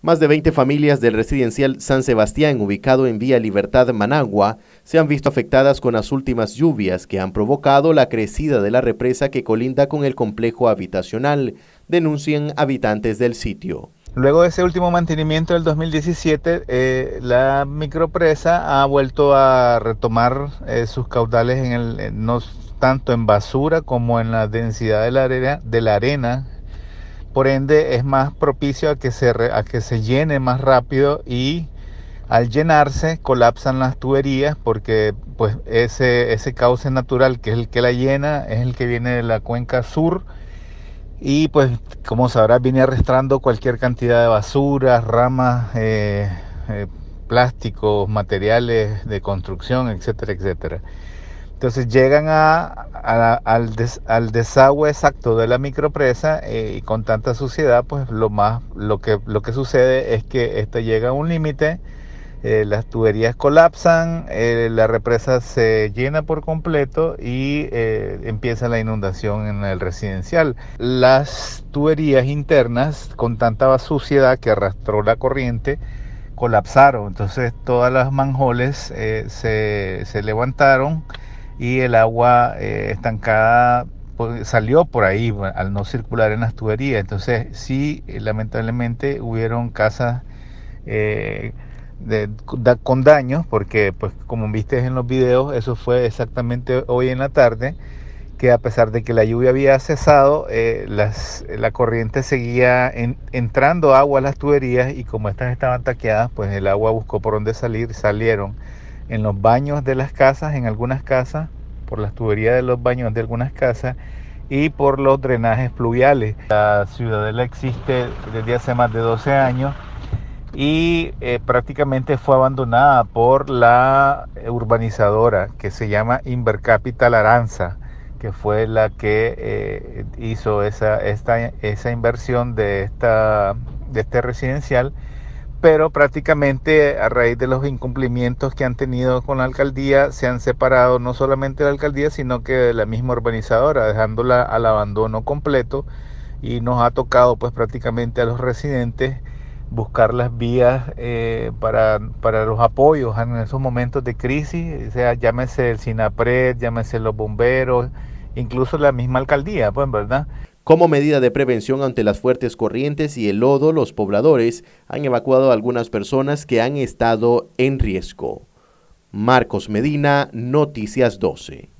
Más de 20 familias del residencial San Sebastián, ubicado en Vía Libertad, Managua, se han visto afectadas con las últimas lluvias que han provocado la crecida de la represa que colinda con el complejo habitacional, denuncian habitantes del sitio. Luego de ese último mantenimiento del 2017, la micropresa ha vuelto a retomar sus caudales no tanto en basura como en la densidad de la arena. Por ende, es más propicio a que se llene más rápido y al llenarse colapsan las tuberías porque pues ese cauce natural que es el que la llena es el que viene de la cuenca sur y pues como sabrás viene arrastrando cualquier cantidad de basuras, ramas, plásticos, materiales de construcción, etcétera, etcétera. Entonces llegan al desagüe exacto de la micropresa y con tanta suciedad, pues lo que sucede es que esta llega a un límite, las tuberías colapsan, la represa se llena por completo y empieza la inundación en el residencial. Las tuberías internas, con tanta suciedad que arrastró la corriente, colapsaron. Entonces todas las manholes se levantaron y el agua estancada salió por ahí al no circular en las tuberías. Entonces sí, lamentablemente hubieron casas con daños, porque pues como viste en los videos, eso fue exactamente hoy en la tarde, que a pesar de que la lluvia había cesado, la corriente seguía entrando agua a las tuberías y como estas estaban taqueadas, pues el agua buscó por dónde salir, salieron en los baños de las casas, en algunas casas, por las tuberías de los baños de algunas casas y por los drenajes pluviales. La ciudadela existe desde hace más de 12 años y prácticamente fue abandonada por la urbanizadora que se llama Invercapital Aranza, que fue la que hizo esa inversión de este residencial, pero prácticamente a raíz de los incumplimientos que han tenido con la alcaldía, se han separado no solamente la alcaldía, sino que de la misma urbanizadora, dejándola al abandono completo, y nos ha tocado pues prácticamente a los residentes buscar las vías para los apoyos en esos momentos de crisis, o sea, llámese el SINAPRED, llámese los bomberos, incluso la misma alcaldía, pues, ¿verdad? Como medida de prevención ante las fuertes corrientes y el lodo, los pobladores han evacuado a algunas personas que han estado en riesgo. Marcos Medina, Noticias 12.